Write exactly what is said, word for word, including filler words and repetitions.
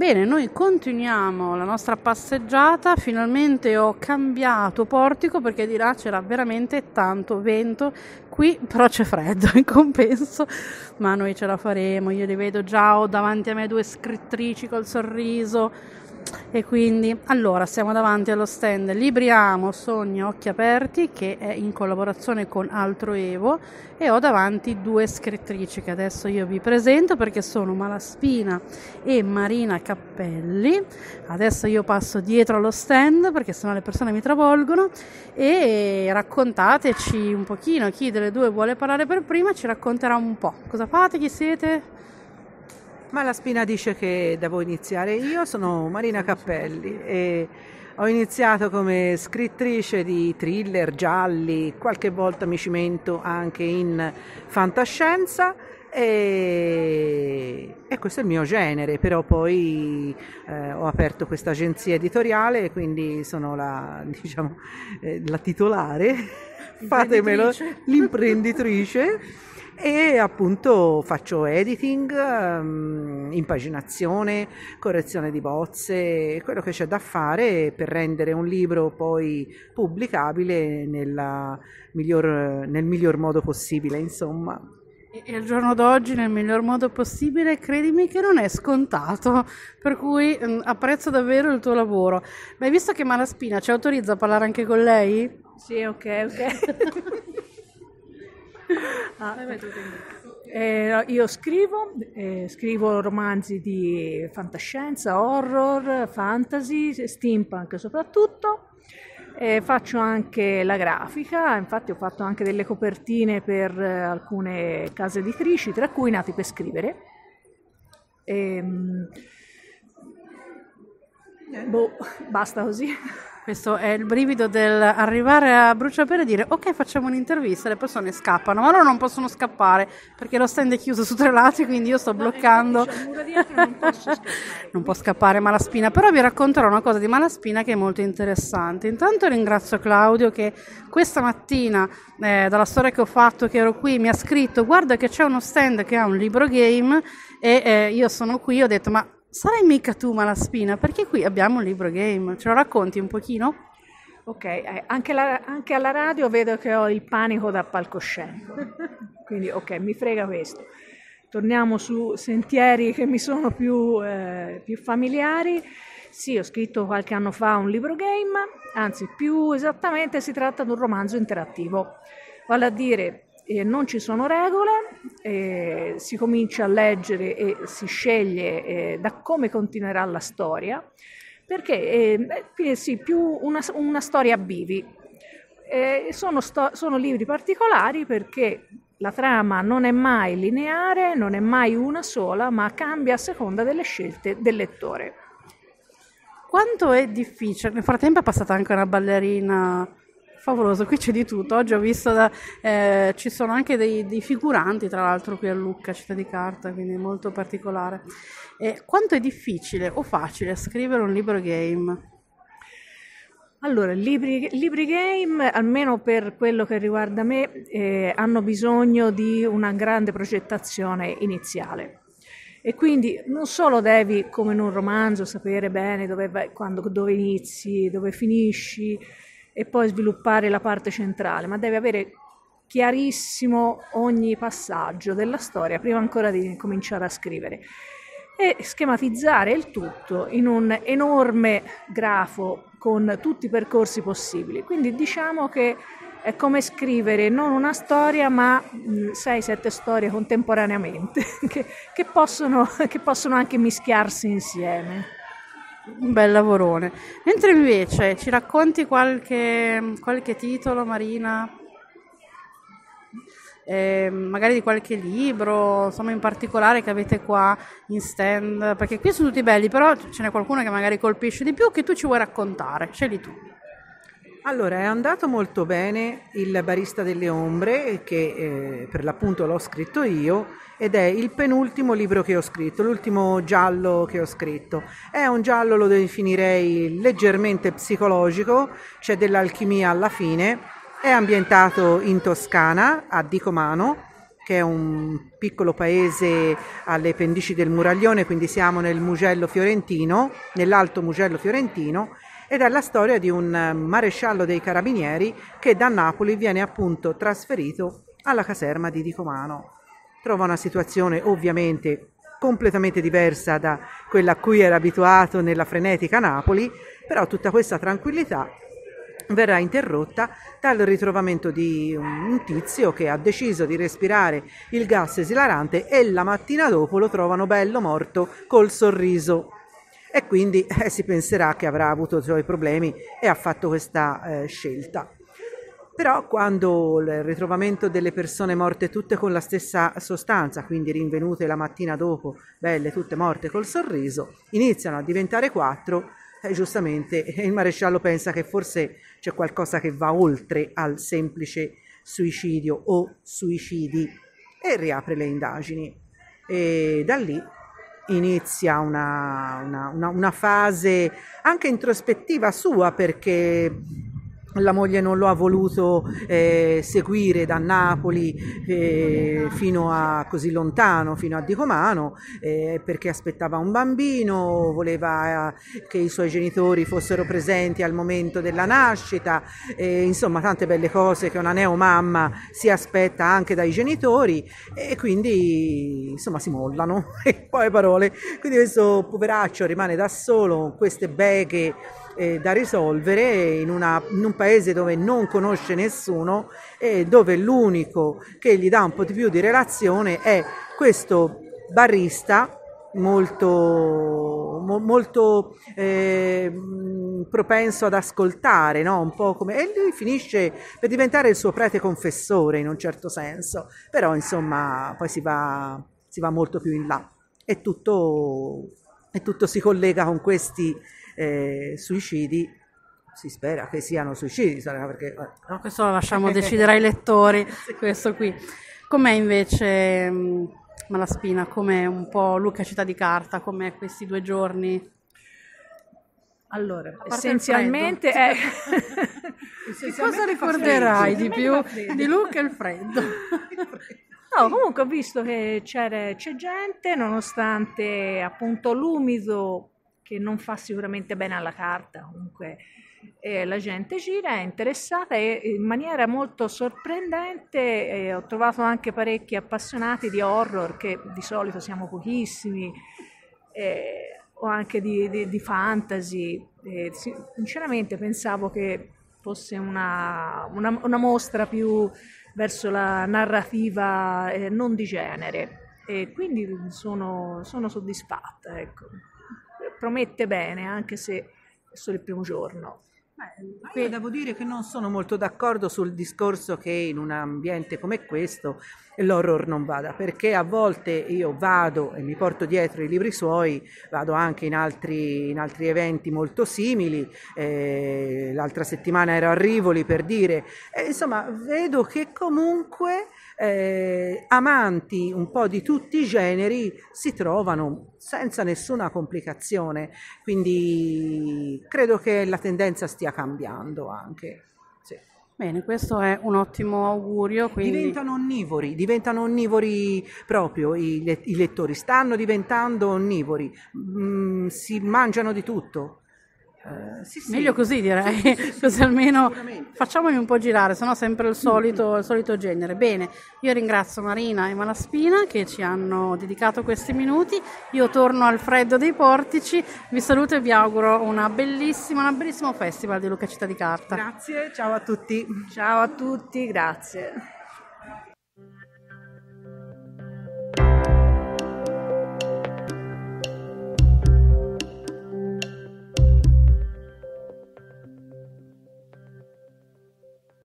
Bene, noi continuiamo la nostra passeggiata, finalmente ho cambiato portico perché di là c'era veramente tanto vento, qui però c'è freddo in compenso, ma noi ce la faremo, io li vedo già, ho davanti a me due scrittrici col sorriso e quindi, allora, siamo davanti allo stand Libriamo, Sogni, Occhi Aperti che è in collaborazione con Altro Evo e ho davanti due scrittrici che adesso io vi presento perché sono Malaspina e Marina Cappelli. Adesso io passo dietro allo stand perché sennò le persone mi travolgono e raccontateci un pochino, chi delle due vuole parlare per prima ci racconterà un po'. Cosa fate, chi siete? Malaspina dice che devo iniziare io, sono Marina Cappelli e ho iniziato come scrittrice di thriller, gialli, qualche volta mi cimento anche in fantascienza e, e questo è il mio genere, però poi eh, ho aperto questa agenzia editoriale, quindi sono la, diciamo, eh, la titolare, fatemelo, l'imprenditrice. E appunto faccio editing, um, impaginazione, correzione di bozze, quello che c'è da fare per rendere un libro poi pubblicabile nella miglior, nel miglior modo possibile, insomma. E al giorno d'oggi nel miglior modo possibile, credimi che non è scontato, per cui mh, apprezzo davvero il tuo lavoro. Ma hai visto che Malaspina ci autorizza a parlare anche con lei? Sì, ok, ok. Ah, eh, io scrivo, eh, scrivo romanzi di fantascienza, horror, fantasy, steampunk soprattutto, eh, faccio anche la grafica, infatti ho fatto anche delle copertine per eh, alcune case editrici, tra cui Nati per Scrivere. E, boh, basta così. Questo è il brivido del arrivare a bruciapelo e dire ok, facciamo un'intervista, le persone scappano, ma loro non possono scappare perché lo stand è chiuso su tre lati, quindi io sto bloccando. Non posso scappare. Non può scappare Malaspina, però vi racconterò una cosa di Malaspina che è molto interessante. Intanto ringrazio Claudio che questa mattina, eh, dalla storia che ho fatto, che ero qui, mi ha scritto guarda che c'è uno stand che ha un libro game e eh, io sono qui, ho detto ma sarai mica tu Malaspina, perché qui abbiamo un libro game, ce lo racconti un pochino? Ok, eh, anche, la, anche alla radio vedo che ho il panico da palcoscenico, quindi ok, mi frega questo. Torniamo su sentieri che mi sono più, eh, più familiari. Sì, ho scritto qualche anno fa un libro game, anzi più esattamente si tratta di un romanzo interattivo, vale a dire eh, non ci sono regole, eh, si comincia a leggere e si sceglie eh, da come continuerà la storia, perché eh, eh, sì, più una, una storia a bivi. Eh, sono, sto- sono libri particolari perché la trama non è mai lineare, non è mai una sola, ma cambia a seconda delle scelte del lettore. Quanto è difficile? Nel frattempo è passata anche una ballerina, favoloso, qui c'è di tutto. Oggi ho visto, da, eh, ci sono anche dei, dei figuranti, tra l'altro qui a Lucca, Città di Carta, quindi molto particolare. Eh, quanto è difficile o facile scrivere un libro game? Allora, libri, libri game, almeno per quello che riguarda me, eh, hanno bisogno di una grande progettazione iniziale. E quindi non solo devi, come in un romanzo, sapere bene dove, vai, quando, dove inizi, dove finisci e poi sviluppare la parte centrale, ma devi avere chiarissimo ogni passaggio della storia prima ancora di cominciare a scrivere e schematizzare il tutto in un enorme grafo con tutti i percorsi possibili. Quindi diciamo che è come scrivere non una storia ma sei sette storie contemporaneamente che, che, possono, che possono anche mischiarsi insieme. Un bel lavorone. Mentre invece ci racconti qualche, qualche titolo, Marina? Eh, magari di qualche libro, insomma in particolare che avete qua in stand, perché qui sono tutti belli, però ce n'è qualcuno che magari colpisce di più che tu ci vuoi raccontare, scegli tu. Allora, è andato molto bene Il barista delle ombre, che eh, per l'appunto l'ho scritto io, ed è il penultimo libro che ho scritto, l'ultimo giallo che ho scritto. È un giallo, lo definirei leggermente psicologico, c'è dell'alchimia alla fine, è ambientato in Toscana, a Dicomano, che è un piccolo paese alle pendici del Muraglione, quindi siamo nel Mugello fiorentino, nell'Alto Mugello fiorentino, ed è la storia di un maresciallo dei carabinieri che da Napoli viene appunto trasferito alla caserma di Dicomano. Trova una situazione ovviamente completamente diversa da quella a cui era abituato nella frenetica Napoli, però tutta questa tranquillità verrà interrotta dal ritrovamento di un tizio che ha deciso di respirare il gas esilarante e la mattina dopo lo trovano bello morto col sorriso. E quindi eh, si penserà che avrà avuto i suoi problemi e ha fatto questa eh, scelta. Però quando il ritrovamento delle persone morte tutte con la stessa sostanza, quindi rinvenute la mattina dopo, belle tutte morte col sorriso, iniziano a diventare quattro, e giustamente il maresciallo pensa che forse c'è qualcosa che va oltre al semplice suicidio o suicidi e riapre le indagini. E da lì inizia una, una, una, una fase anche introspettiva sua, perché la moglie non lo ha voluto eh, seguire da Napoli eh, fino a così lontano, fino a Dicomano, eh, perché aspettava un bambino, voleva eh, che i suoi genitori fossero presenti al momento della nascita, eh, insomma tante belle cose che una neomamma si aspetta anche dai genitori, e quindi insomma si mollano, e poi parole. Quindi questo poveraccio rimane da solo con queste beghe eh, da risolvere in, una, in un paese dove non conosce nessuno e dove l'unico che gli dà un po' di più di relazione è questo barista molto, mo, molto eh, propenso ad ascoltare, no? Un po' come, e lui finisce per diventare il suo prete confessore in un certo senso, però insomma poi si va, si va molto più in là e tutto, e tutto si collega con questi eh, suicidi. Si spera che siano suicidi, perché no? Questo lo lasciamo decidere ai lettori, questo qui. Com'è invece mh, Malaspina, com'è un po' Luca Città di Carta, com'è questi due giorni? Allora, essenzialmente è... Che cosa ricorderai di più di Luca e il freddo? No, comunque ho visto che c'era, c'è gente, nonostante appunto l'umido che non fa sicuramente bene alla carta, comunque eh, la gente gira, è interessata e in maniera molto sorprendente eh, ho trovato anche parecchi appassionati di horror, che di solito siamo pochissimi, eh, o anche di, di, di fantasy. Eh, sinceramente pensavo che fosse una, una, una mostra più verso la narrativa eh, non di genere, e quindi sono, sono soddisfatta, ecco. Promette bene, anche se è solo il primo giorno. Beh, io devo dire che non sono molto d'accordo sul discorso che in un ambiente come questo l'horror non vada, perché a volte io vado e mi porto dietro i libri suoi, vado anche in altri, in altri eventi molto simili, eh, l'altra settimana ero a Rivoli per dire, eh, insomma vedo che comunque eh, amanti un po' di tutti i generi si trovano senza nessuna complicazione, quindi credo che la tendenza stia cambiando anche. Sì. Bene, questo è un ottimo augurio. Quindi... Diventano onnivori, diventano onnivori proprio i, le, i lettori, stanno diventando onnivori, mm, si mangiano di tutto. Uh, sì, sì. Meglio così, direi, sì, sì, sì, così almeno facciamoli un po' girare, sennò sempre il solito, il solito genere. Bene, io ringrazio Marina e Malaspina che ci hanno dedicato questi minuti. Io torno al freddo dei portici, vi saluto e vi auguro una bellissima, un bellissimo festival di Luca Città di Carta. Grazie, ciao a tutti. Ciao a tutti, grazie.